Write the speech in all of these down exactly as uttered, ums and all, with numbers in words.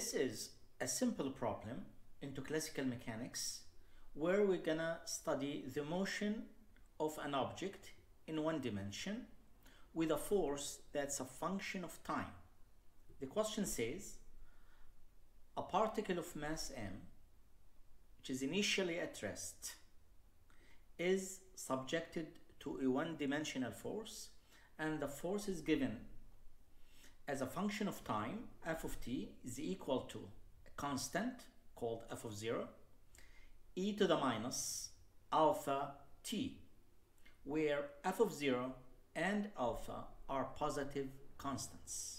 This is a simple problem into classical mechanics where we're gonna study the motion of an object in one dimension with a force that's a function of time. The question says a particle of mass m, which is initially at rest, is subjected to a one-dimensional force, and the force is given as a function of time. F of t is equal to a constant called f of zero, e to the minus alpha t, where f of zero and alpha are positive constants.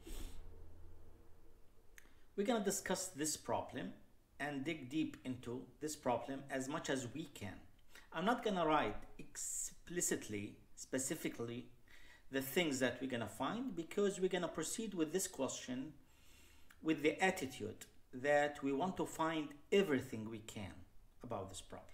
We're going to discuss this problem and dig deep into this problem as much as we can. I'm not going to write explicitly, specifically, the things that we're going to find, because we're going to proceed with this question with the attitude that we want to find everything we can about this problem.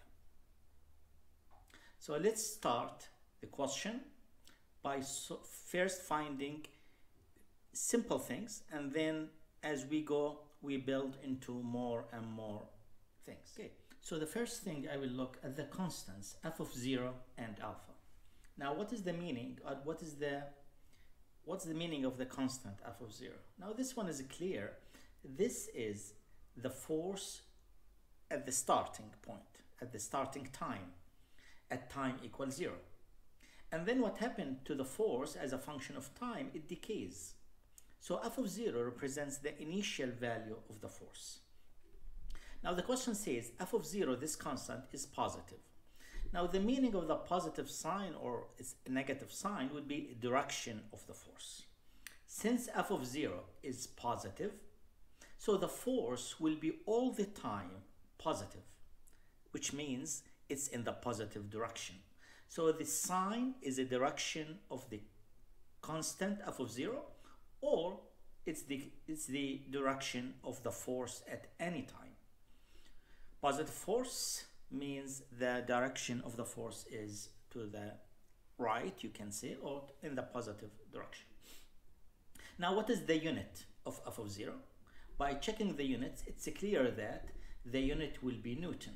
So let's start the question by so first finding simple things, and then as we go we build into more and more things. Okay, so the first thing I will look at the constants f of zero and alpha. Now what is the meaning, or what is the what's the meaning of the constant f of zero? Now this one is clear. This is the force at the starting point, at the starting time, at time equals zero. And then what happened to the force as a function of time? It decays. So f of zero represents the initial value of the force. Now the question says f of zero, this constant, is positive. Now the meaning of the positive sign or its negative sign would be direction of the force. Since f of zero is positive, so the force will be all the time positive, which means it's in the positive direction. So the sign is a direction of the constant f of zero, or it's the, it's the direction of the force at any time. Positive force means the direction of the force is to the right, you can say, or in the positive direction. Now what is the unit of f of zero? By checking the units, it's clear that the unit will be Newton.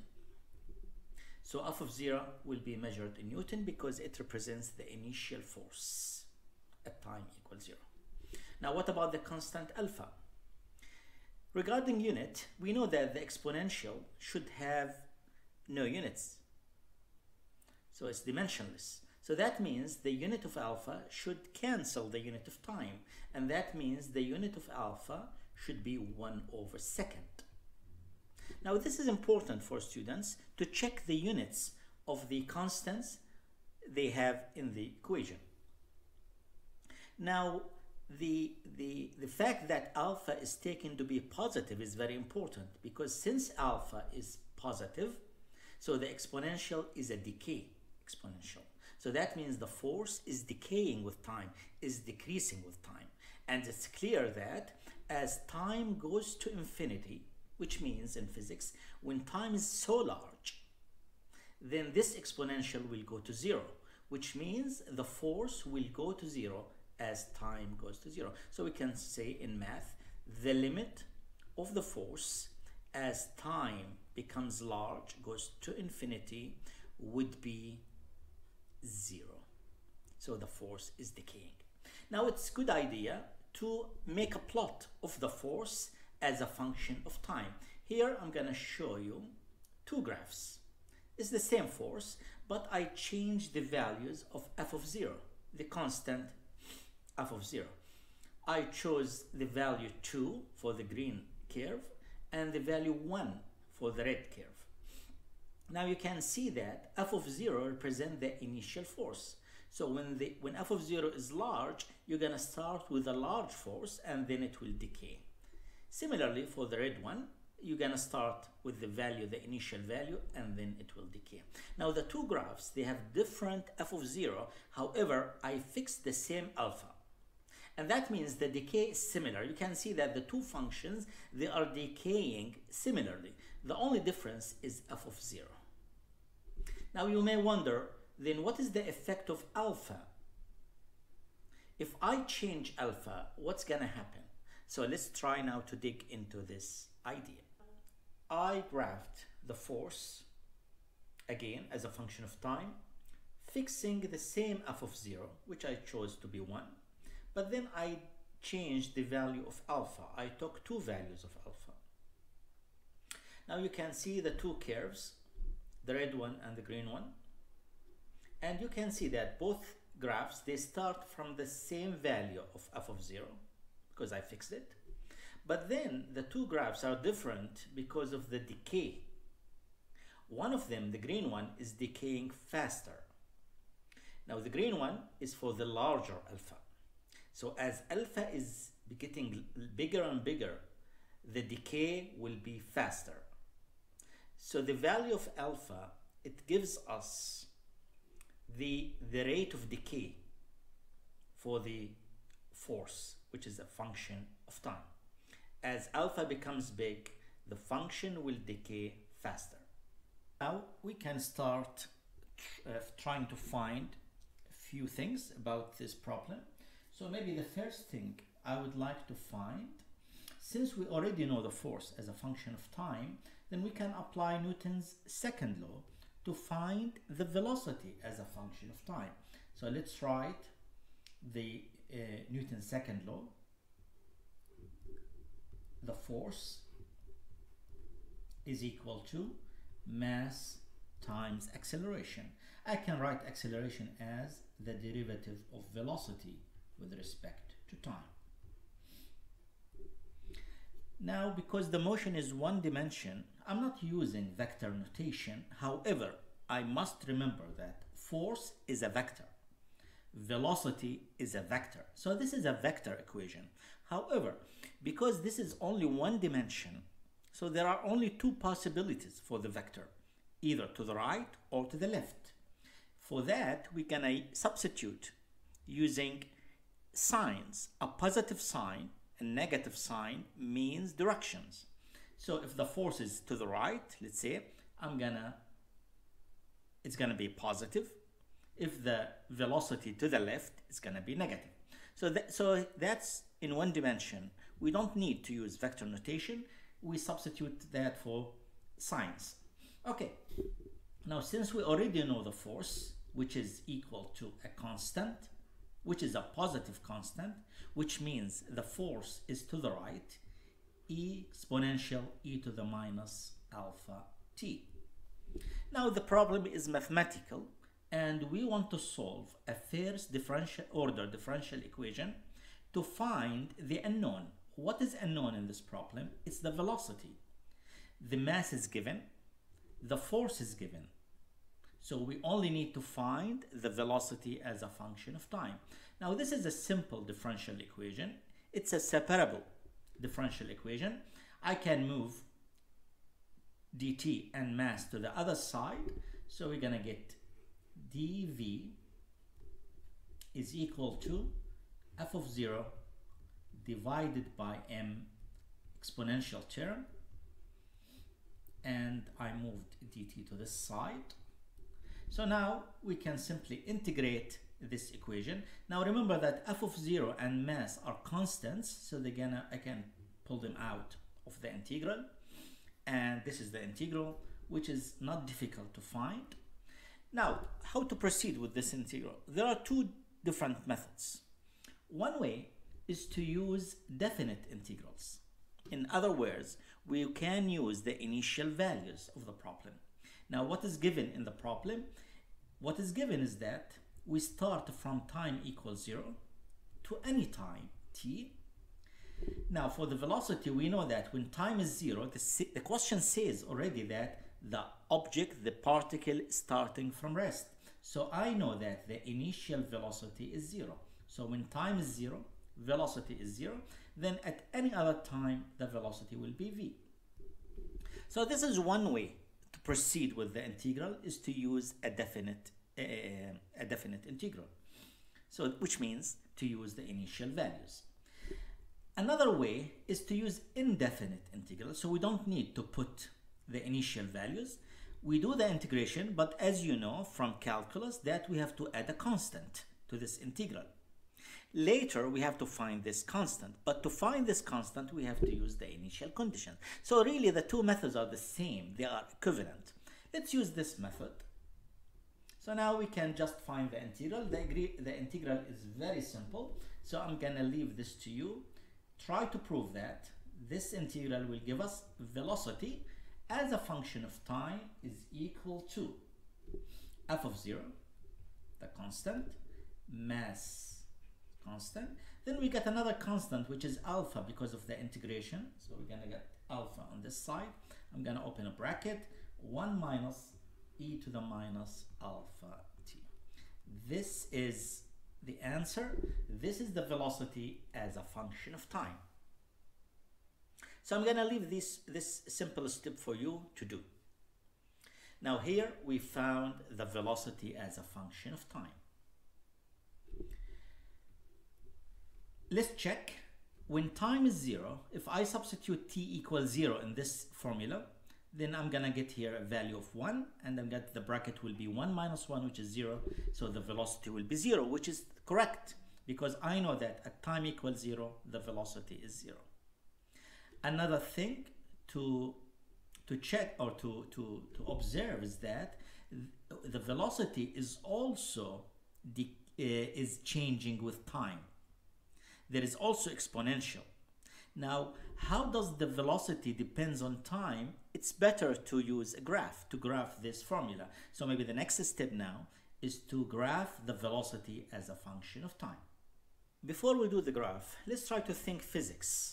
So f of zero will be measured in Newton because it represents the initial force at time equals zero. Now what about the constant alpha? Regarding unit, we know that the exponential should have no units. So it's dimensionless. So that means the unit of alpha should cancel the unit of time. And that means the unit of alpha should be one over second. Now this is important for students to check the units of the constants they have in the equation. Now the, the, the fact that alpha is taken to be positive is very important, because since alpha is positive, so the exponential is a decay exponential. So that means the force is decaying with time, is decreasing with time. And it's clear that as time goes to infinity, which means in physics, when time is so large, then this exponential will go to zero, which means the force will go to zero as time goes to zero. So we can say in math, the limit of the force as time becomes large, goes to infinity, would be zero. So the force is decaying. Now it's a good idea to make a plot of the force as a function of time. Here I'm going to show you two graphs. It's the same force, but I changed the values of f of zero, the constant f of zero. I chose the value two for the green curve and the value one for the red curve. Now you can see that f of zero represents the initial force. So when, the, when f of zero is large, you're going to start with a large force and then it will decay. Similarly, for the red one, you're going to start with the value, the initial value, and then it will decay. Now the two graphs, they have different f of zero. However, I fixed the same alpha. And that means the decay is similar. You can see that the two functions, they are decaying similarly. The only difference is f of zero. Now you may wonder, then what is the effect of alpha? If I change alpha, what's going to happen? So let's try now to dig into this idea. I graphed the force again as a function of time, fixing the same f of zero, which I chose to be one, but then I changed the value of alpha. I took two values of alpha. Now you can see the two curves, the red one and the green one, and you can see that both graphs, they start from the same value of f of zero because I fixed it, but then the two graphs are different because of the decay. One of them, the green one, is decaying faster. Now the green one is for the larger alpha. So as alpha is getting bigger and bigger, the decay will be faster. So the value of alpha, it gives us the, the rate of decay for the force, which is a function of time. As alpha becomes big, the function will decay faster. Now we can start uh, trying to find a few things about this problem. So maybe the first thing I would like to find, since we already know the force as a function of time, then we can apply Newton's second law to find the velocity as a function of time. So let's write the uh, Newton's second law. The force is equal to mass times acceleration. I can write acceleration as the derivative of velocity with respect to time. Now, because the motion is one dimension, I'm not using vector notation. However, I must remember that force is a vector, velocity is a vector. So this is a vector equation. However, because this is only one dimension, so there are only two possibilities for the vector, either to the right or to the left. For that, we can uh, substitute using signs. A positive sign, a negative sign means directions. So if the force is to the right, let's say, I'm gonna, it's gonna be positive. If the velocity to the left, it's gonna be negative. So, that, so that's in one dimension. We don't need to use vector notation. We substitute that for signs. Okay, now since we already know the force, which is equal to a constant, which is a positive constant, which means the force is to the right, e exponential e to the minus alpha t. Now the problem is mathematical, and we want to solve a first differential order differential equation to find the unknown. What is unknown in this problem? It's the velocity. The mass is given, the force is given. So we only need to find the velocity as a function of time. Now this is a simple differential equation. It's a separable differential equation. I can move dt and mass to the other side. So we're gonna get dv is equal to f of zero divided by m exponential term, and I moved dt to this side. So now we can simply integrate this equation. Now remember that f of zero and mass are constants, so they're gonna, I can pull them out of the integral, and this is the integral, which is not difficult to find. Now, how to proceed with this integral? There are two different methods. One way is to use definite integrals. In other words, we can use the initial values of the problem. Now, what is given in the problem? What is given is that we start from time equals zero to any time t. Now, for the velocity, we know that when time is zero, the, the question says already that the object, the particle, is starting from rest. So I know that the initial velocity is zero. So when time is zero, velocity is zero, then at any other time, the velocity will be v. So this is one way to proceed with the integral, is to use a definite, uh, a definite integral. So which means to use the initial values. Another way is to use indefinite integral. So we don't need to put the initial values. We do the integration, but as you know from calculus that we have to add a constant to this integral. Later, we have to find this constant. But to find this constant, we have to use the initial condition. So really, the two methods are the same. They are equivalent. Let's use this method. So now we can just find the integral. The, the integral is very simple. So I'm going to leave this to you. Try to prove that this integral will give us velocity as a function of time is equal to f of zero, the constant, mass constant. Then we get another constant, which is alpha because of the integration. So we're going to get alpha on this side. I'm going to open a bracket, one minus e to the minus alpha t. This is the answer. This is the velocity as a function of time. So I'm going to leave this, this simple step for you to do. Now here we found the velocity as a function of time. Let's check. When time is zero, if I substitute t equals zero in this formula, then I'm gonna get here a value of one, and then get the bracket will be one minus one, which is zero. So the velocity will be zero, which is correct because I know that at time equals zero, the velocity is zero. Another thing to to check or to to to observe is that the velocity is also the uh, is changing with time. There is also exponential. Now, how does the velocity depends on time? It's better to use a graph to graph this formula. So maybe the next step now is to graph the velocity as a function of time. Before we do the graph, let's try to think physics.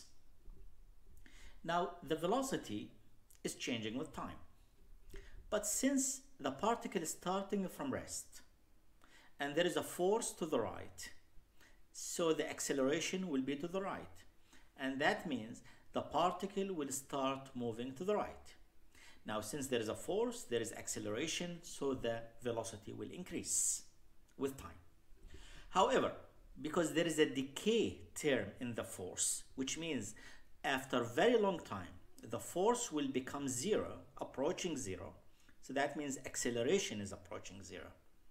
Now, the velocity is changing with time. But since the particle is starting from rest and there is a force to the right, so the acceleration will be to the right. And that means the particle will start moving to the right. Now, since there is a force, there is acceleration, so the velocity will increase with time. However, because there is a decay term in the force, which means after a very long time, the force will become zero, approaching zero. So that means acceleration is approaching zero.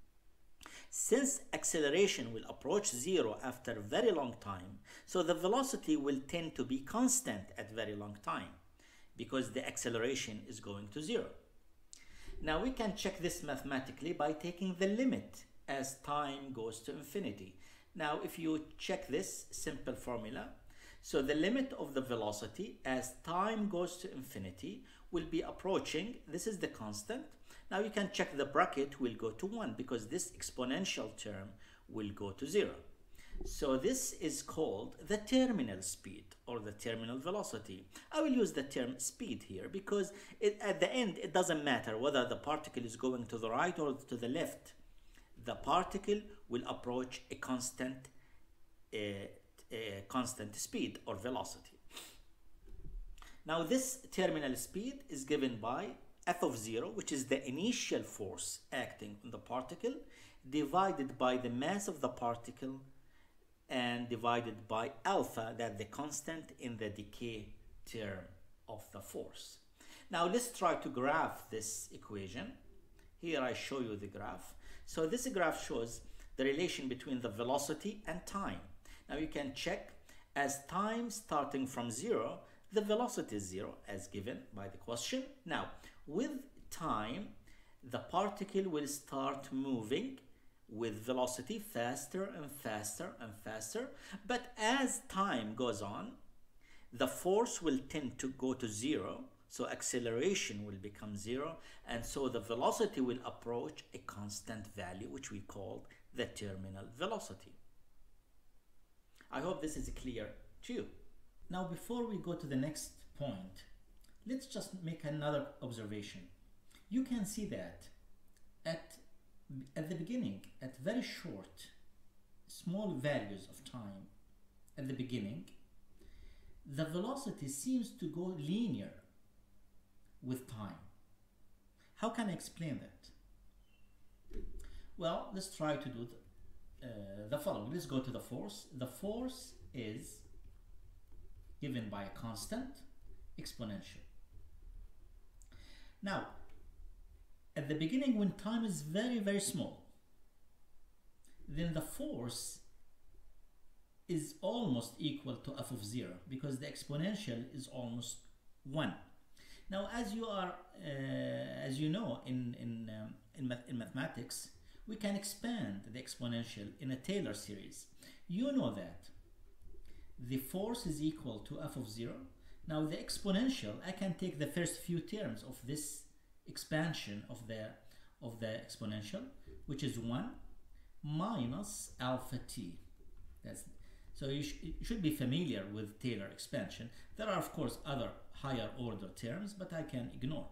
Since acceleration will approach zero after a very long time, so the velocity will tend to be constant at very long time because the acceleration is going to zero. Now we can check this mathematically by taking the limit as time goes to infinity. Now if you check this simple formula, so the limit of the velocity as time goes to infinity will be approaching, this is the constant. Now you can check the bracket will go to one because this exponential term will go to zero. So this is called the terminal speed or the terminal velocity. I will use the term speed here because it, at the end it doesn't matter whether the particle is going to the right or to the left. The particle will approach a constant, uh, a constant speed or velocity. Now this terminal speed is given by f of zero, which is the initial force acting on the particle, divided by the mass of the particle and divided by alpha, that the constant in the decay term of the force. Now let's try to graph this equation. Here I show you the graph. So this graph shows the relation between the velocity and time. Now you can check as time starting from zero, the velocity is zero as given by the question. Now with time, the particle will start moving with velocity faster and faster and faster. But as time goes on, the force will tend to go to zero. So acceleration will become zero. And so the velocity will approach a constant value, which we call the terminal velocity. I hope this is clear to you. Now, before we go to the next point, let's just make another observation. You can see that at, at the beginning, at very short, small values of time at the beginning, the velocity seems to go linear with time. How can I explain that? Well, let's try to do the, uh, the following. Let's go to the force. The force is given by a constant exponential. Now, at the beginning, when time is very, very small, then the force is almost equal to f of zero because the exponential is almost one. Now, as you are, uh, as you know, in in um, in, math in mathematics, we can expand the exponential in a Taylor series. You know that the force is equal to f of zero. Now, the exponential, I can take the first few terms of this expansion of the of the exponential, which is one minus alpha t. That's so you, sh you should be familiar with Taylor expansion. There are, of course, other higher order terms, but I can ignore.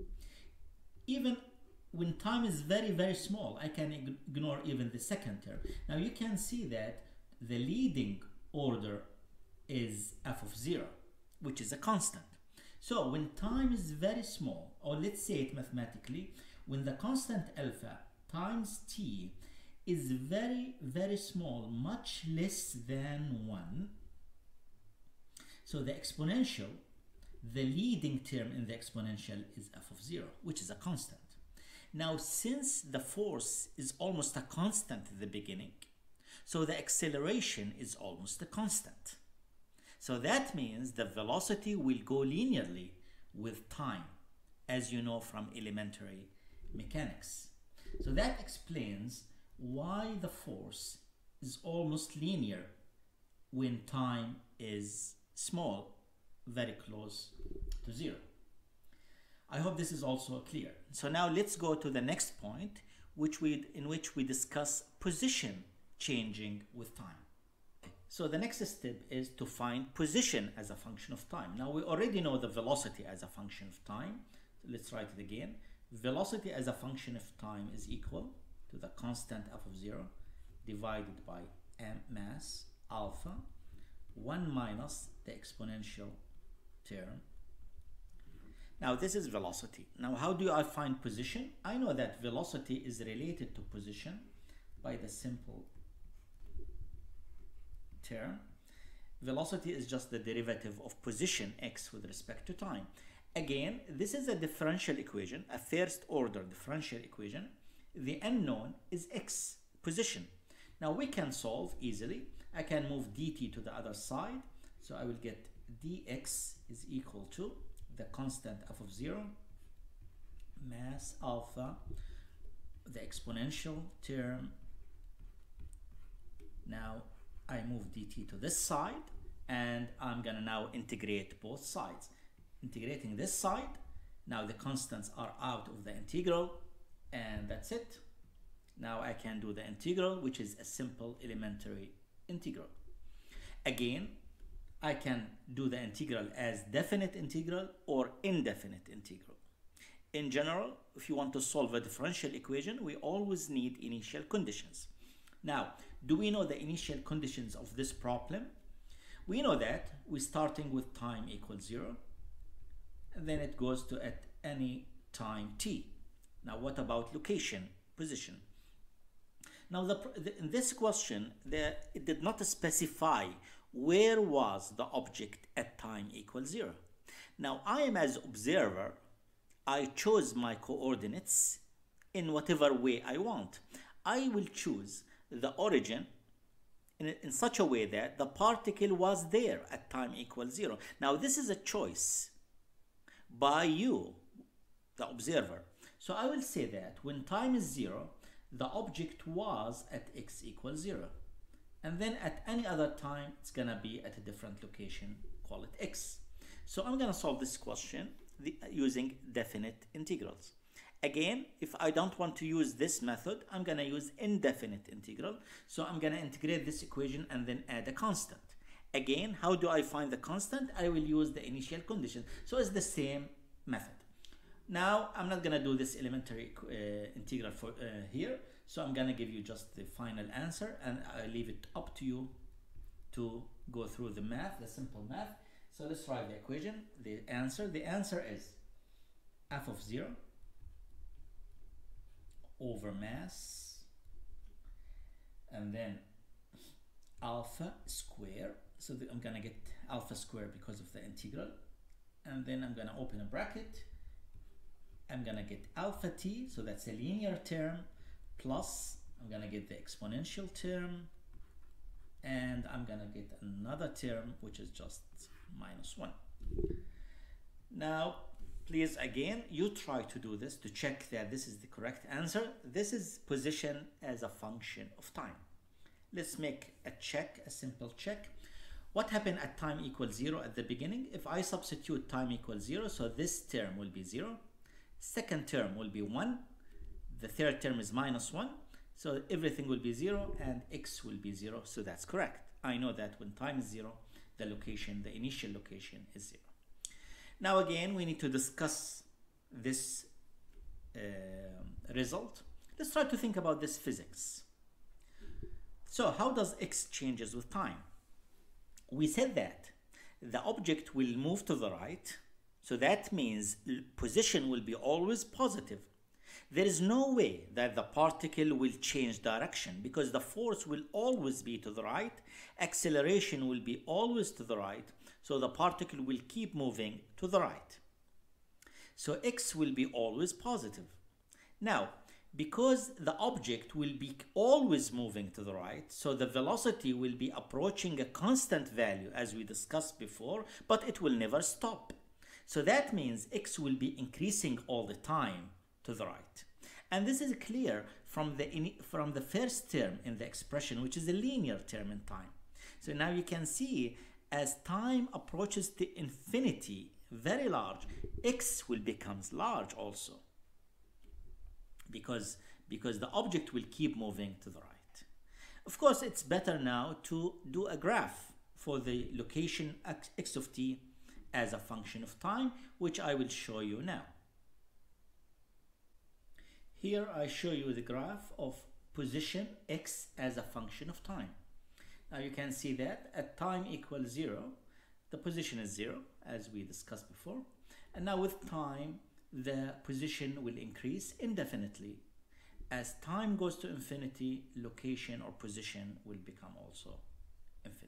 Even when time is very, very small, I can ignore even the second term. Now you can see that the leading order is f of zero, which is a constant. So when time is very small, or let's say it mathematically, when the constant alpha times t is very, very small, much less than one, so the exponential, the leading term in the exponential is f of zero, which is a constant. Now, since the force is almost a constant at the beginning, so the acceleration is almost a constant. So that means the velocity will go linearly with time, as you know from elementary mechanics. So that explains why the force is almost linear when time is small, very close to zero. I hope this is also clear. So now let's go to the next point, which we, in which we discuss position changing with time. So the next step is to find position as a function of time. Now we already know the velocity as a function of time. So let's write it again. Velocity as a function of time is equal to the constant f of zero divided by m mass alpha, one minus the exponential term. Now this is velocity. Now how do I find position? I know that velocity is related to position by the simple term. Velocity is just the derivative of position x with respect to time. Again, this is a differential equation, a first order differential equation. The unknown is x, position. Now we can solve easily. I can move dt to the other side. So I will get dx is equal to the constant f of zero, mass alpha, the exponential term. Now I move dt to this side, and I'm gonna now integrate both sides. Integrating this side, now the constants are out of the integral, and that's it. Now I can do the integral, which is a simple elementary integral. Again, I can do the integral as definite integral or indefinite integral. In general, if you want to solve a differential equation, we always need initial conditions. Now, do we know the initial conditions of this problem? We know that we're starting with time equals zero, and then it goes to at any time t. Now, what about location, position? Now, the, the, in this question, the, it did not specify where was the object at time equals zero. Now, I am as observer, I chose my coordinates in whatever way I want. I will choose the origin in, in such a way that the particle was there at time equals zero. Now, this is a choice by you, the observer. So I will say that when time is zero, the object was at x equals zero. And then at any other time, it's gonna be at a different location, call it x. So I'm gonna solve this question the, using definite integrals. Again, if I don't want to use this method, I'm gonna use indefinite integral. So I'm gonna integrate this equation and then add a constant. Again, how do I find the constant? I will use the initial condition. So it's the same method. Now, I'm not gonna do this elementary uh, integral for uh, here. So I'm gonna give you just the final answer, and I leave it up to you to go through the math, the simple math. So let's write the equation, the answer. The answer is f of zero over mass, and then alpha square. So I'm gonna get alpha square because of the integral, and then I'm gonna open a bracket. I'm gonna get alpha t, so that's a linear term, plus I'm gonna get the exponential term, and I'm gonna get another term which is just minus one. Now please, again, you try to do this to check that this is the correct answer. This is position as a function of time. Let's make a check, a simple check. What happened at time equals zero at the beginning? If I substitute time equals zero, so this term will be zero, second term will be one, the third term is minus one, so everything will be zero and x will be zero, so that's correct. I know that when time is zero, the location, the initial location is zero. Now again, we need to discuss this uh, result. Let's try to think about this physics. So how does x changes with time? We said that the object will move to the right, so that means position will be always positive. There is no way that the particle will change direction because the force will always be to the right, acceleration will be always to the right, so the particle will keep moving to the right. So x will be always positive. Now, because the object will be always moving to the right, so the velocity will be approaching a constant value as we discussed before, but it will never stop. So that means x will be increasing all the time to the right. And this is clear from the, from the first term in the expression, which is a linear term in time. So now you can see as time approaches to infinity, very large, x will become large also. Because, because the object will keep moving to the right. Of course, it's better now to do a graph for the location x, x of t as a function of time, which I will show you now. Here I show you the graph of position x as a function of time. Now you can see that at time equals zero, the position is zero, as we discussed before. And now with time, the position will increase indefinitely. As time goes to infinity, location or position will become also infinite.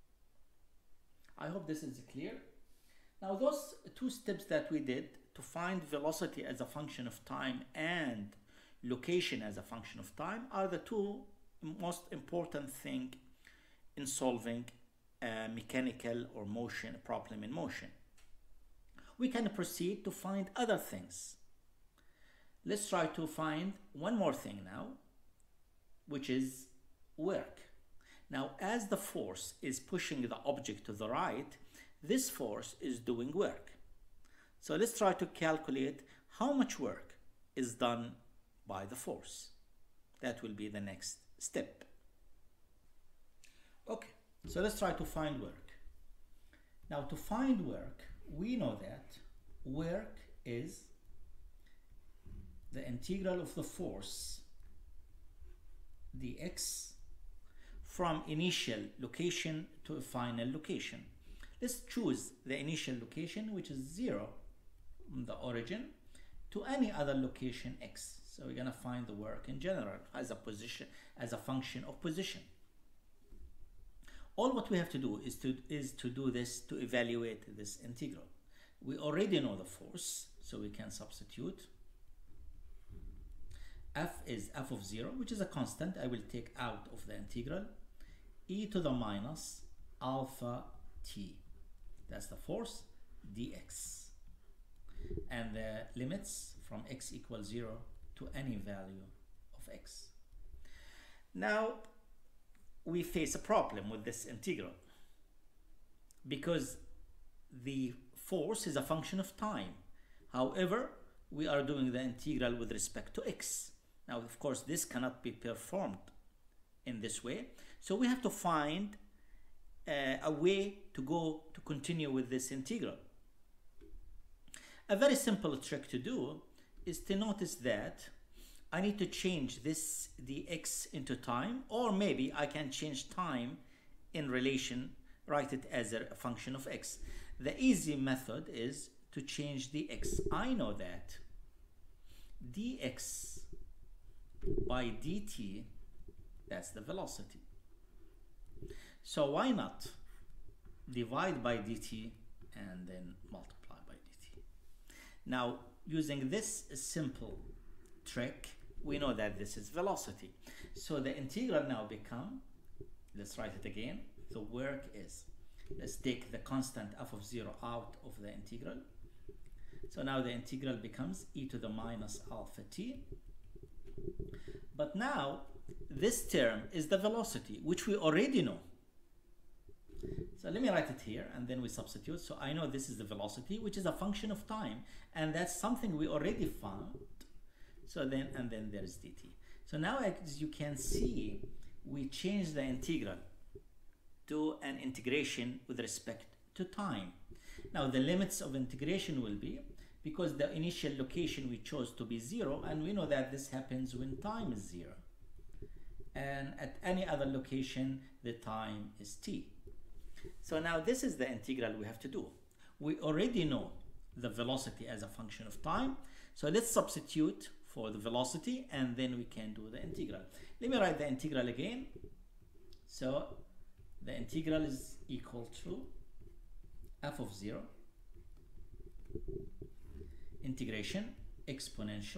I hope this is clear. Now those two steps that we did to find velocity as a function of time and location as a function of time are the two most important things in solving a mechanical or motion problem in motion. We can proceed to find other things. Let's try to find one more thing now, which is work. Now, as the force is pushing the object to the right, this force is doing work. So let's try to calculate how much work is done by the force. That will be the next step. Okay, so let's try to find work. Now, to find work, we know that work is the integral of the force dx from initial location to a final location. Let's choose the initial location, which is zero, the origin, to any other location x. So we're going to find the work in general as a position, as a function of position. All what we have to do is to, is to do this to evaluate this integral. We already know the force, so we can substitute. F is f of zero, which is a constant. I will take out of the integral. E to the minus alpha t. That's the force dx. And the limits from x equals zero to any value of x. Now, we face a problem with this integral because the force is a function of time. However, we are doing the integral with respect to x. Now, of course, this cannot be performed in this way. So we have to find uh, a way to go to continue with this integral. A very simple trick to do is to notice that I need to change this dx into time, or maybe I can change time in relation, write it as a function of x. The easy method is to change the x. I know that dx by dt, that's the velocity. So why not divide by dt and then multiply by dt? Now, using this simple trick, we know that this is velocity. So the integral now become let's write it again. The work is, let's take the constant f of zero out of the integral. So now the integral becomes e to the minus alpha t. But now this term is the velocity, which we already know. So let me write it here, and then we substitute. So I know this is the velocity, which is a function of time, and that's something we already found. So then, and then there's dt. So now, as you can see, we change the integral to an integration with respect to time. Now the limits of integration will be, because the initial location we chose to be zero, and we know that this happens when time is zero. And at any other location, the time is t. So now this is the integral we have to do. We already know the velocity as a function of time. So let's substitute for the velocity, and then we can do the integral. Let me write the integral again. So the integral is equal to f of zero integration exponential.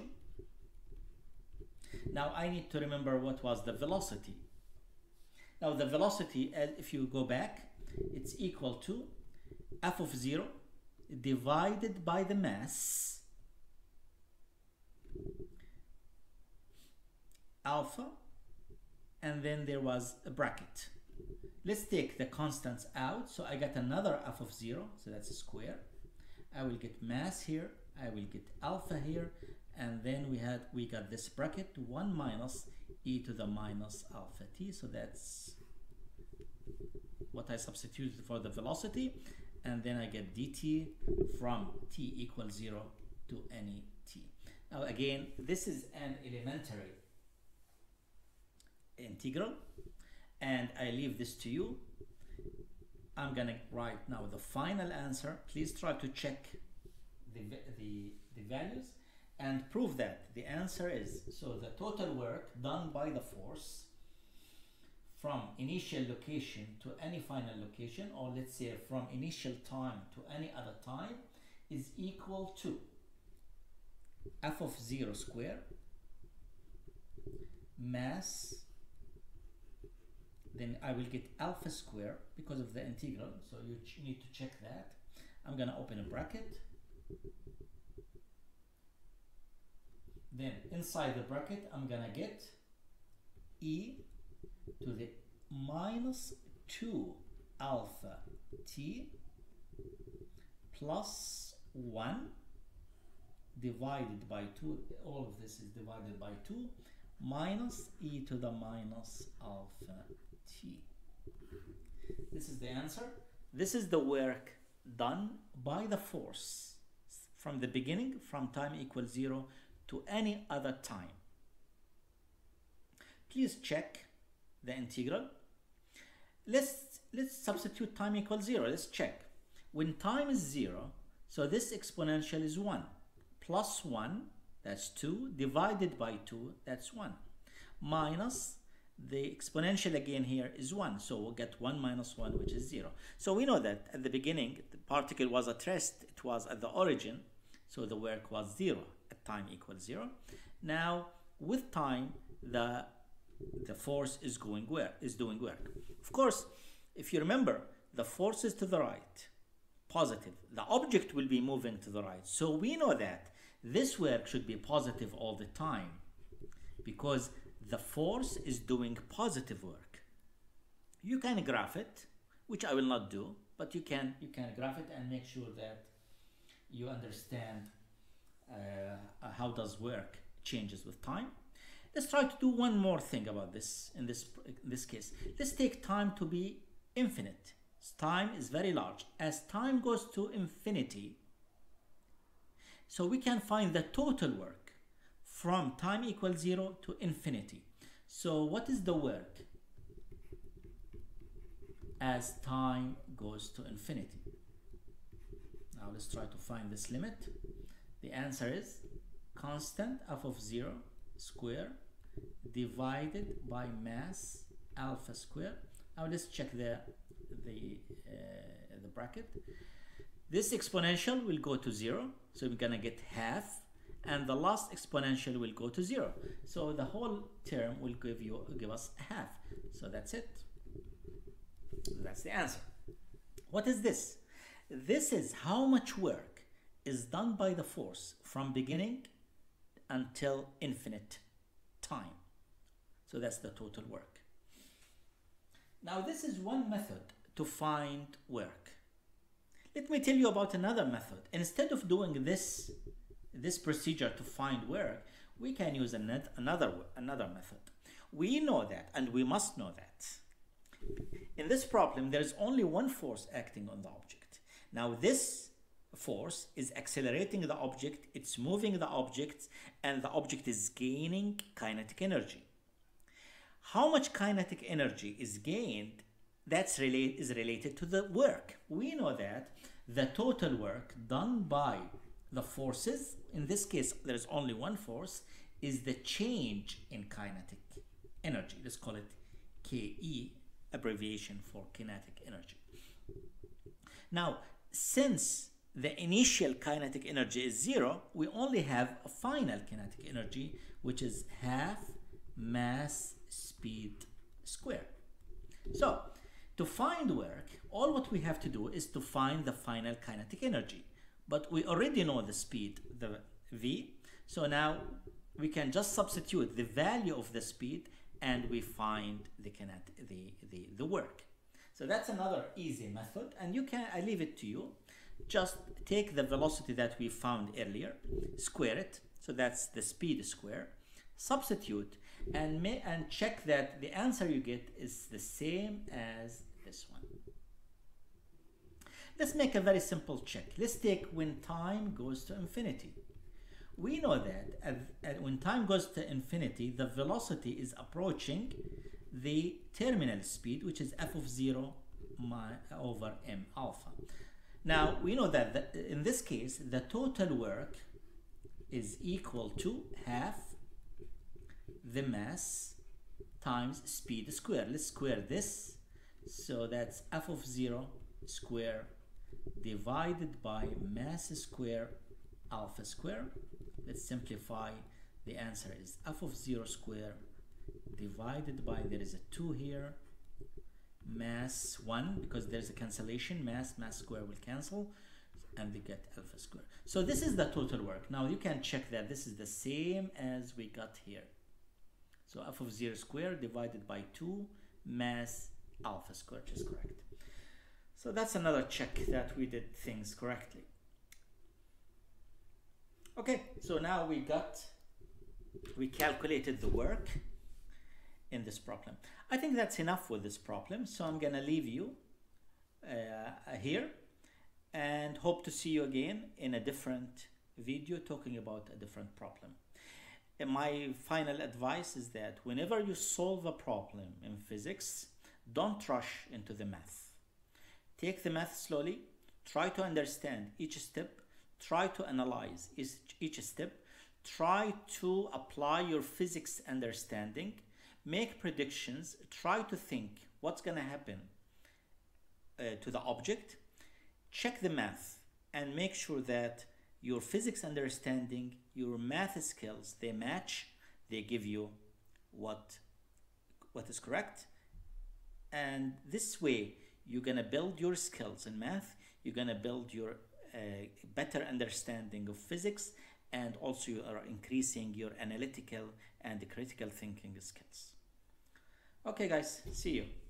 Now I need to remember what was the velocity. Now the velocity, if you go back, it's equal to f of zero divided by the mass alpha, and then there was a bracket. Let's take the constants out. So I got another f of zero, so that's a square. I will get mass here, I will get alpha here, and then we had we got this bracket, one minus e to the minus alpha t. So that's what I substituted for the velocity, and then I get dt from t equals zero to any t. Now again, this is an elementary integral, and I leave this to you. I'm gonna write now the final answer. Please try to check the, the, the values and prove that the answer is, so the total work done by the force from initial location to any final location, or let's say from initial time to any other time, is equal to f of zero square mass, then I will get alpha square because of the integral, so you need to check that. I'm gonna open a bracket, then inside the bracket I'm gonna get e to the minus two alpha t plus one divided by two, all of this is divided by two, minus e to the minus alpha t. This is the answer. This is the work done by the force from the beginning, from time equals zero to any other time. Please check the integral. Let's let's substitute time equals zero. Let's check. When time is zero, so this exponential is one, plus one, that's two, divided by two, that's one, minus the exponential again here is one, so we'll get one minus one, which is zero. So we know that at the beginning the particle was at rest, it was at the origin, so the work was zero at time equals zero. Now with time the the force is going where is doing work. Of course, if you remember, the force is to the right, positive. The object will be moving to the right, so we know that this work should be positive all the time because the force is doing positive work. You can graph it, which I will not do, but you can you can graph it and make sure that you understand uh, how does work changes with time. Let's try to do one more thing about this in this in this case. Let's take time to be infinite. Time is very large. As time goes to infinity, so we can find the total work from time equals zero to infinity. So what is the work as time goes to infinity? Now let's try to find this limit. The answer is constant f of zero square divided by mass alpha square. Now let's check the the uh, the bracket. This exponential will go to zero, so we're gonna get half, and the last exponential will go to zero. So the whole term will give you give us half. So that's it. That's the answer. What is this? This is how much work is done by the force from beginning until infinite time. So that's the total work. Now this is one method to find work. Let me tell you about another method. Instead of doing this, this procedure to find work, we can use another, another method. We know that, and we must know that. In this problem, there is only one force acting on the object. Now this force is accelerating the object, it's moving the object, and the object is gaining kinetic energy. How much kinetic energy is gained, that's relate, is related to the work. We know that the total work done by the forces, in this case there is only one force, is the change in kinetic energy. Let's call it K E, abbreviation for kinetic energy. Now, since the initial kinetic energy is zero, we only have a final kinetic energy, which is half mass speed squared. So, to find work, all what we have to do is to find the final kinetic energy. But we already know the speed, the v, so now we can just substitute the value of the speed and we find the kinetic, the, the, the work. So that's another easy method, and you can, I leave it to you. Just take the velocity that we found earlier, square it, so that's the speed square, substitute, and, may, and check that the answer you get is the same as this one. Let's make a very simple check. Let's take when time goes to infinity. We know that at, at, when time goes to infinity, the velocity is approaching the terminal speed, which is f of zero over m alpha. Now, we know that the, in this case, the total work is equal to half the mass times speed squared. Let's square this. So that's f of zero square divided by mass square alpha square. Let's simplify. The answer is f of zero square divided by, there is a two here, mass one, because there's a cancellation, mass, mass square will cancel, and we get alpha square. So this is the total work. Now you can check that this is the same as we got here. So f of zero square divided by two, mass alpha square, which is correct. So that's another check that we did things correctly. Okay, so now we got, we calculated the work in this problem. I think that's enough with this problem, so I'm gonna leave you uh, here and hope to see you again in a different video talking about a different problem. And my final advice is that whenever you solve a problem in physics, don't rush into the math. Take the math slowly, try to understand each step, try to analyze each, each step, try to apply your physics understanding, make predictions, try to think what's going to happen uh, to the object, check the math, and make sure that your physics understanding, your math skills, they match, they give you what, what is correct. And this way, you're going to build your skills in math, you're going to build your uh, better understanding of physics, and also you are increasing your analytical and critical thinking skills. Okay guys, see you.